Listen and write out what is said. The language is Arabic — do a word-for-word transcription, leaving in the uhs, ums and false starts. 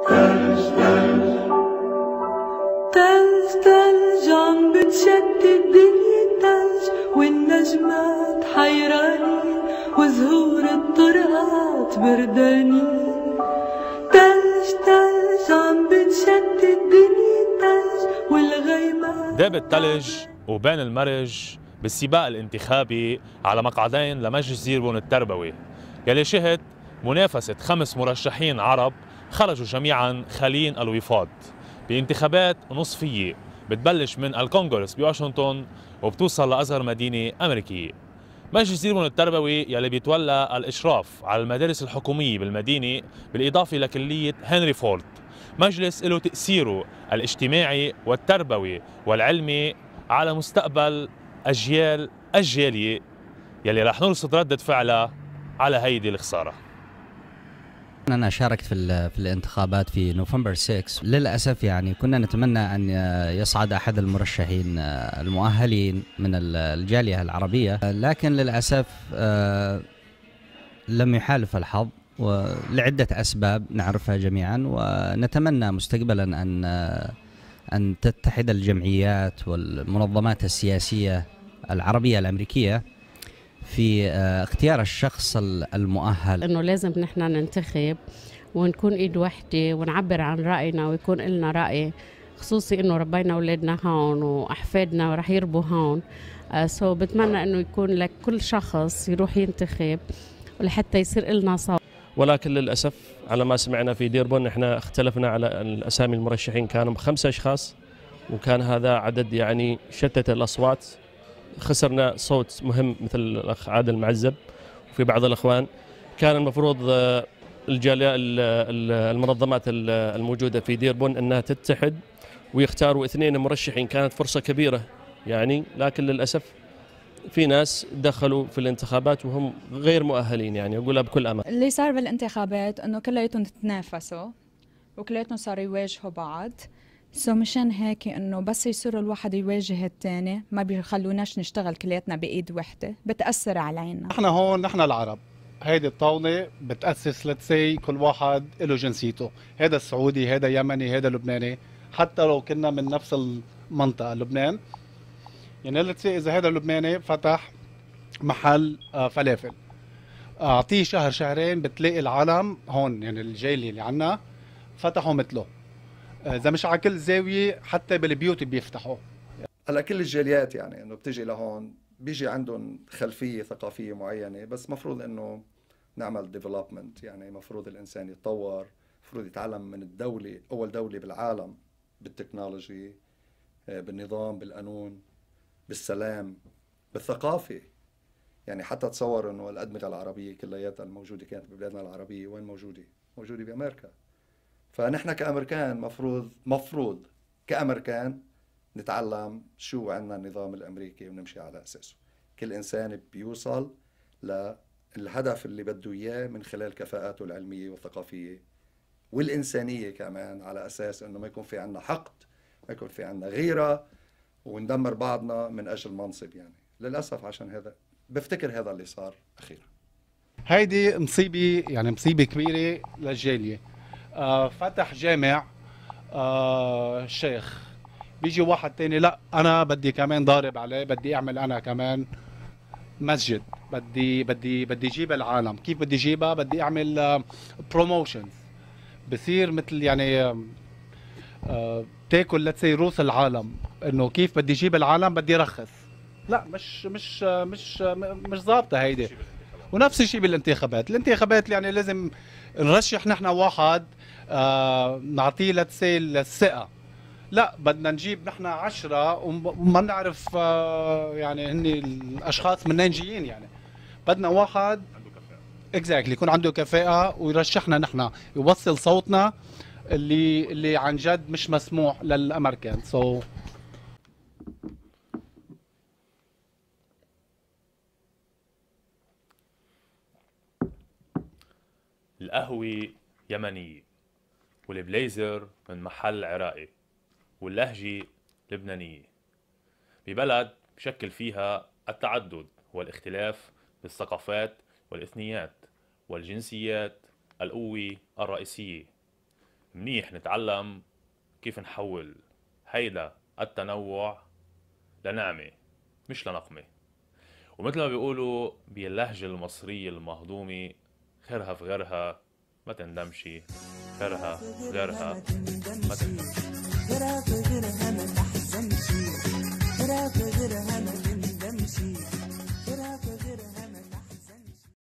تلج تلج عم بتشتت الدنيا تلج، والنجمات حيرانين وزهور الطرقات بردانين. تلج تلج عم بتشتت الدنيا تلج والغيمات. داب التلج وبين المرج بالسباق الانتخابي على مقعدين لمجلس ديربون التربوي، يلي شهد منافسة خمس مرشحين عرب خرجوا جميعا خالين الوفاض بانتخابات نصفية بتبلش من الكونغرس بواشنطن وبتوصل لأصغر مدينة أمريكية. مجلس ديربون التربوي يلي بيتولى الإشراف على المدارس الحكومية بالمدينة بالإضافة لكلية هنري فورد، مجلس له تأثيره الاجتماعي والتربوي والعلمي على مستقبل أجيال أجيالية يلي رح نرصد ردة فعلها على هيدي الخسارة. أنا شاركت في في الانتخابات في نوفمبر ستة. للأسف يعني كنا نتمنى أن يصعد أحد المرشحين المؤهلين من الجالية العربية، لكن للأسف لم يحالف الحظ ولعدة أسباب نعرفها جميعا، ونتمنى مستقبلا أن أن تتحد الجمعيات والمنظمات السياسية العربية الأمريكية في اختيار الشخص المؤهل. انه لازم نحن ننتخب ونكون ايد وحده ونعبر عن راينا ويكون لنا راي، خصوصي انه ربينا اولادنا هون واحفادنا رح يربوا هون. سو بتمنى انه يكون لك كل شخص يروح ينتخب ولحتى يصير لنا صوت. ولكن للاسف على ما سمعنا في ديربون احنا اختلفنا على الاسامي المرشحين، كانوا خمسة اشخاص وكان هذا عدد يعني شتت الاصوات. خسرنا صوت مهم مثل الأخ عادل معزب وفي بعض الأخوان. كان المفروض الجالية المنظمات الموجودة في ديربون أنها تتحد ويختاروا اثنين مرشحين، كانت فرصة كبيرة يعني، لكن للأسف في ناس دخلوا في الانتخابات وهم غير مؤهلين، يعني أقولها بكل أمان. اللي صار بالانتخابات أنه كلياتهم تتنافسوا وكلياتهم صاروا يواجهوا بعض، سو مشان هيك انه بس يصير الواحد يواجه الثاني ما بيخلوناش نشتغل كلياتنا بايد وحده، بتاثر علينا. نحن هون نحن العرب، هيدي الطاوله بتاسس لتسي كل واحد له جنسيته، هذا السعودي، هذا يمني، هذا لبناني، حتى لو كنا من نفس المنطقه لبنان. يعني لتسي اذا هذا لبناني فتح محل فلافل، اعطيه شهر شهرين بتلاقي العالم هون يعني الجاليه اللي عنا فتحوا مثله. إذا مش على كل زاوية حتى بالبيوت بيفتحوا. هلا كل الجاليات يعني انه بتيجي لهون بيجي عندهم خلفية ثقافية معينة، بس مفروض انه نعمل ديفلوبمنت، يعني مفروض الانسان يتطور، مفروض يتعلم من الدولة، اول دولة بالعالم بالتكنولوجي، بالنظام، بالقانون، بالسلام، بالثقافة. يعني حتى تصور انه الأدمغة العربية كلياتها الموجودة كانت ببلادنا العربية وين موجودة؟ موجودة بأمريكا. فنحن كأمريكان مفروض مفروض كأمريكان نتعلم شو عندنا النظام الأمريكي ونمشي على أساسه. كل إنسان بيوصل للهدف اللي بده إياه من خلال كفاءاته العلمية والثقافية والإنسانية كمان، على أساس إنه ما يكون في عندنا حقد، ما يكون في عندنا غيرة وندمر بعضنا من أجل منصب. يعني للأسف عشان هذا بفتكر هذا اللي صار أخيرا. هيدي مصيبة، يعني مصيبة كبيرة للجالية. آه فتح جامع آه شيخ، بيجي واحد تاني لا انا بدي كمان ضارب عليه، بدي اعمل انا كمان مسجد، بدي بدي بدي جيب العالم. كيف بدي جيبها؟ بدي اعمل آه بروموشنز، بصير مثل يعني آه تاكل لتسي روس العالم، انه كيف بدي جيب العالم بدي رخص. لا مش مش مش مش ظابطه هيدي. ونفس الشيء بالانتخابات، الانتخابات يعني لازم نرشح نحن واحد آه نعطيه لتسي الثقة، لا بدنا نجيب نحن عشرة وما نعرف آه يعني هن الاشخاص منين جايين. يعني بدنا واحد عنده كفاءة اكزاكتلي يكون عنده كفاءة ويرشحنا نحن، يوصل صوتنا اللي اللي عن جد مش مسموح للامريكان. سو so القهوة يمنية والبليزر من محل عراقي واللهجة لبنانية، ببلد بشكل فيها التعدد والاختلاف بالثقافات والإثنيات والجنسيات القوة الرئيسية. منيح نتعلم كيف نحول هيدا التنوع لنعمة مش لنقمة. ومثل ما بيقولوا باللهجة المصرية المهضومة، خيرها في غيرها ما تندمشي، خيرها في غيرها ما تندمشي.